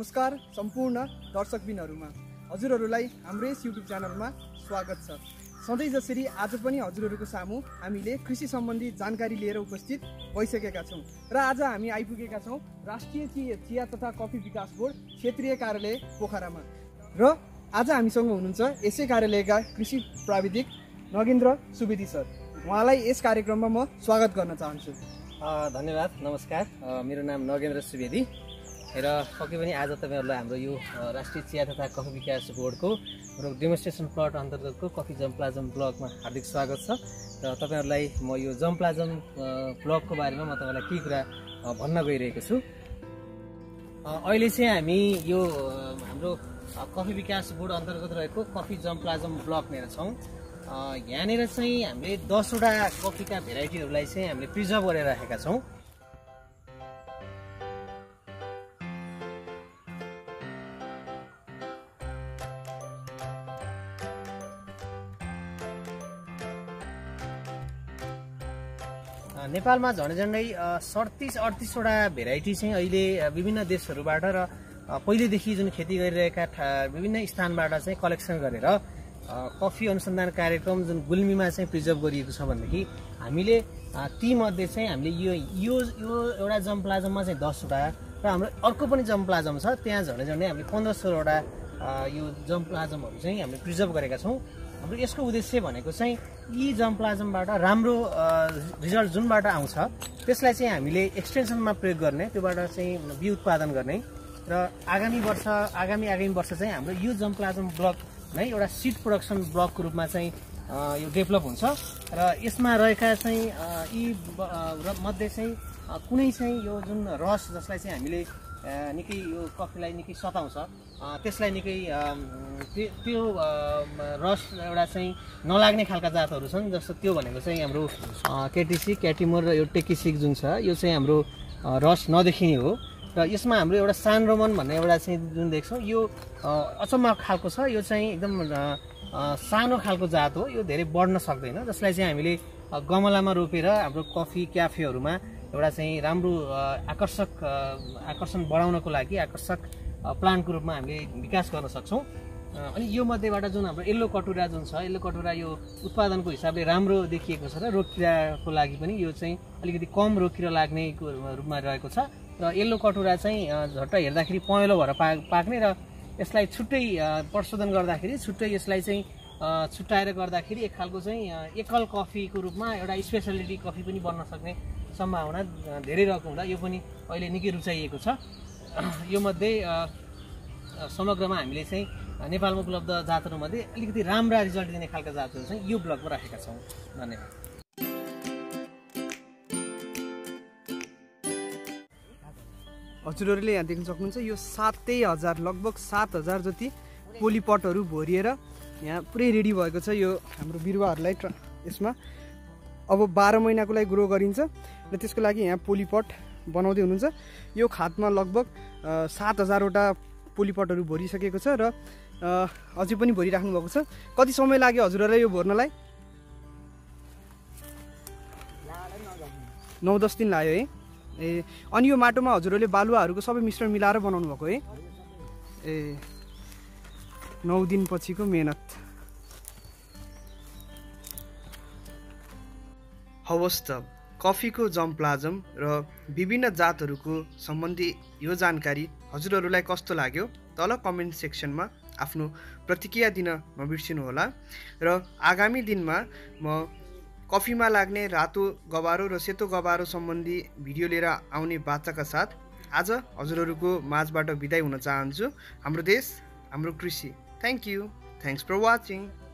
नमस्कार सम्पूर्ण दर्शकबिनहरुमा हजुरहरुलाई हाम्रो यस युट्युब च्यानलमा स्वागत छ। सधैं जसरी आज पनि हजुरहरुको सामु हामीले कृषि सम्बन्धी जानकारी लिएर उपस्थित भइसकेका छौं र आज हामी आइपुगेका छौं राष्ट्रिय चिया तथा कफी विकास बोर्ड क्षेत्रीय कार्यालय पोखरामा र आज हामीसँग हुनुहुन्छ यसै कार्यालयका कृषि प्राविधिक नगेन्द्र सुवेदी सर। उहाँलाई यस कार्यक्रममा म स्वागत गर्न चाहन्छु। धन्यवाद, नमस्कार। मेरो नाम नगेन्द्र सुवेदी र पक्कै पनि आज तपाईहरुलाई हाम्रो यो राष्ट्रिय चिया तथा कफी विकास बोर्डको डेमोन्स्ट्रेसन प्लट अन्तर्गतको कफी जम्प्लाजम ब्लकमा हार्दिक स्वागत छ र तपाईहरुलाई म यो जम्प्लाजम ब्लकको बारेमा म तपाईलाई केही कुरा भन्न गइरहेको छु। अहिले चाहिँ हामी यो हाम्रो कफी विकास बोर्ड अन्तर्गत रहेको कफी जम्प्लाजम ब्लकमा छौं। यहाँनिर चाहिँ हामीले 10 वटा कफीका भेराइटीहरूलाई चाहिँ हामीले प्रिजर्भ गरेर राखेका छौं। नेपालमा झन्डै 37-38 वटा भेराइटी चाहिँ अहिले विभिन्न देशहरूबाट र पहिलेदेखि जुन खेती गरिरहेका विभिन्न स्थानबाट चाहिँ कलेक्सन गरेर कफी अनुसन्धान कार्यक्रम जुन गुल्मीमा चाहिँ प्रिजर्भ गरिएको छ भनेदेखि हामीले ती मध्ये चाहिँ हामीले यो एउटा जम्प्लाजममा चाहिँ 10 वटा र हाम्रो अर्को पनि जम्प्लाजम छ, त्यहाँ झन्डै हामीले 1500 वटा यो जम्प्लाजमहरू चाहिँ हामीले प्रिजर्भ गरेका छौं। हाम्रो यसको उद्देश्य भनेको चाहिँ यी जम्प्लाजमबाट राम्रो रिजल्ट जुनबाट आउँछ त्यसलाई चाहिँ हामीले एक्सटेन्सनमा प्रयोग गर्ने, त्योबाट चाहिँ बिउ उत्पादन गर्ने र आगामी वर्ष चाहिँ हाम्रो यो जम्प्लाजम ब्लक नै एउटा सीड प्रोडक्सन ब्लकको रूपमा चाहिँ यो डेभलप हुन्छ र यसमा रहेका चाहिँ यी मध्ये चाहिँ कुनै चाहिँ यो जुन रस जसलाई चाहिँ हामीले निकै यो कफीलाई निकै सताउँछ त्यसलाई निकै त्यो रस एउटा चाहिँ नलाग्ने खालका जातहरू छन्। जस्तो त्यो भनेको चाहिँ हाम्रो केटिसी, क्याटिमोर र यो टेकिसिक जुन छ यो चाहिँ हाम्रो रस नदेखिने हो र यसमा हाम्रो एउटा सान रोमन भन्ने एउटा चाहिँ जुन देख्छौँ यो अचम्म खालको छ। यो चाहिँ एकदम सानो खालको जात हो, यो धेरै बढ्न सक्दैन, जसलाई चाहिँ हामीले गमलामा रोपेर हाम्रो कफी क्याफेहरूमा एउटा चाहिँ राम्रो आकर्षण बढाउनको लागि आकर्षक प्लान्टको रूपमा हामीले विकास गर्न सक्छौं। अनि यो मध्येबाट जुन हाम्रो येल्लो कटुरा जुन छ, येल्लो कटुरा यो उत्पादनको हिसाबले राम्रो देखिएको छ र रोगकिराको लागि पनि यो चाहिँ अलिकति कम रोगकिरा लाग्ने रूपमा रहेको छ र येल्लो कटुरा चाहिँ झट्ट हेर्दाखेरि पहेँलो भएर पाक्ने र यसलाई छुट्टै प्रशोधन गर्दाखेरि छुट्टै यसलाई चाहिँ छुट्याएर गर्दाखेरि एक खालको चाहिँ एकल कफीको रूपमा एउटा स्पेशलिटी कफी पनि बन्न सक्ने सम्भावना धेरै रहेको हुँदा यो पनि अहिले निकै रुचाइएको छ। यो मध्ये समग्रमा हामीले चाहिँ नेपालमा उपलब्ध जातहरूमध्ये अलिकति राम्रा रिजल्ट दिने खालका जातहरू चाहिँ यो ब्लकमा राखेका छौँ। धन्यवाद। हजुरहरूले यहाँ देख्न सक्नुहुन्छ यो 7,000 लगभग 7,000 जति पोलिपटहरू भरिएर यहाँ पुरै रेडी भएको छ। यो हाम्रो बिरुवाहरूलाई यसमा अब 12 महिनाको लागि ग्रो गरिन्छ र त्यसको लागि यहाँ पोलिपट बनाउँदै हुनुहुन्छ। यो खातमा लगभग 7,000 वटा पोलिपटहरू भरिसकेको छ र अझै पनि भरिराख्नु भएको छ। कति समय लाग्यो हजुरहरूलाई यो भर्नलाई? 9-10 दिन लाग्यो है। ए अनि यो माटोमा हजुरहरूले बालुवाहरूको सबै मिश्रण मिलाएर बनाउनु भएको है? ए 9 दिन पछिको मेहनत। हवस् त कफीको जम्प्लाजम र विभिन्न जातहरूको सम्बन्धी यो जानकारी हजुरहरूलाई कस्तो लाग्यो तल कमेन्ट सेक्सनमा आफ्नो प्रतिक्रिया दिन नबिर्सिनुहोला र आगामी दिनमा म कफीमा लाग्ने रातो गबारो र सेतो गबारो सम्बन्धी भिडियो लिएर आउने बाचाका साथ आज हजुरहरूको माझबाट बिदाई हुन चाहन्छु। हाम्रो देश, हाम्रो कृषि। Thank you. Thanks for watching.